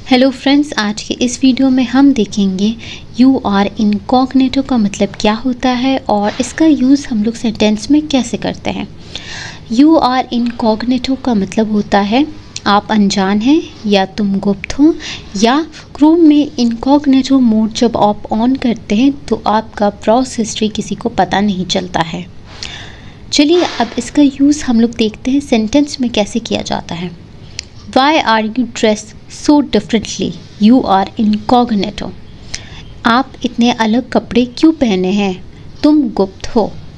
Hello friends, आज के इस वीडियो में हम देखेंगे यू आर इनकॉग्निटो का मतलब क्या होता है और इसका यूज़ हम लोग सेंटेंस में कैसे करते हैं। यू आर इनकॉग्निटो का मतलब होता है आप अनजान हैं या तुम गुप्त हो, या क्रोम में इनकॉग्निटो मोड जब आप ऑन करते हैं तो आपका ब्राउज हिस्ट्री किसी को पता नहीं चलता है। चलिए अब इसका यूज़ हम लोग देखते हैं सेंटेंस में कैसे किया जाता है। Why are you dressed so differently? You are incognito. आप इतने अलग कपड़े क्यों पहने हैं? तुम गुप्त हो।